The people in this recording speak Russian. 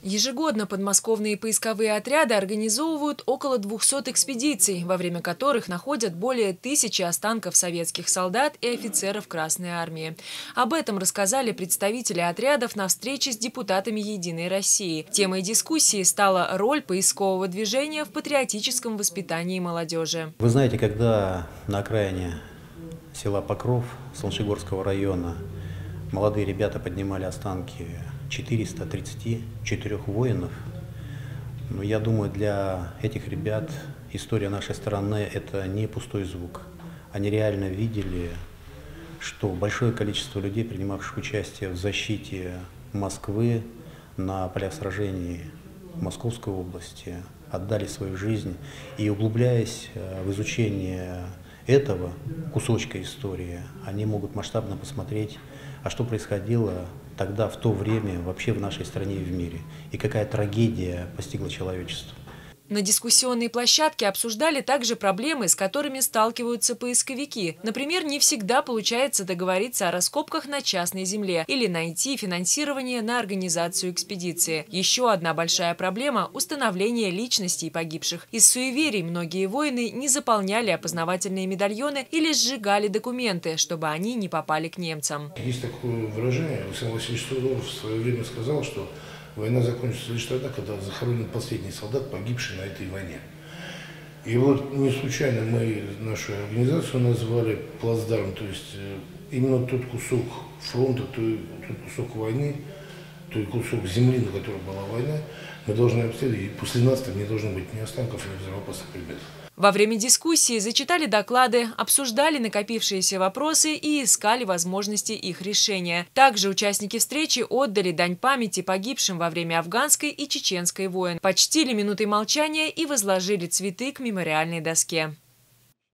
Ежегодно подмосковные поисковые отряды организовывают около 200 экспедиций, во время которых находят более 1000 останков советских солдат и офицеров Красной Армии. Об этом рассказали представители отрядов на встрече с депутатами «Единой России». Темой дискуссии стала роль поискового движения в патриотическом воспитании молодежи. Вы знаете, когда на окраине села Покров Солнечногорского района молодые ребята поднимали останки 434 воинов, но я думаю, для этих ребят история нашей страны – это не пустой звук. Они реально видели, что большое количество людей, принимавших участие в защите Москвы на полях сражений в Московской области, отдали свою жизнь. И углубляясь в изучение этого кусочка истории, они могут масштабно посмотреть, а что происходило тогда, в то время, вообще в нашей стране и в мире, и какая трагедия постигла человечество. На дискуссионной площадке обсуждали также проблемы, с которыми сталкиваются поисковики. Например, не всегда получается договориться о раскопках на частной земле или найти финансирование на организацию экспедиции. Еще одна большая проблема – установление личностей погибших. Из суеверий многие воины не заполняли опознавательные медальоны или сжигали документы, чтобы они не попали к немцам. Есть такое выражение, Александр Васильевич Суворов в свое время сказал, что война закончится лишь тогда, когда захоронен последний солдат, погибший на этой войне. И вот не случайно мы нашу организацию назвали плацдарм, то есть именно тот кусок фронта, тот кусок войны, тот кусок земли, на которой была война, мы должны обследовать, и после нас там не должно быть ни останков, ни взрывоопасных предметов. Во время дискуссии зачитали доклады, обсуждали накопившиеся вопросы и искали возможности их решения. Также участники встречи отдали дань памяти погибшим во время афганской и чеченской войн, почтили минутой молчания и возложили цветы к мемориальной доске.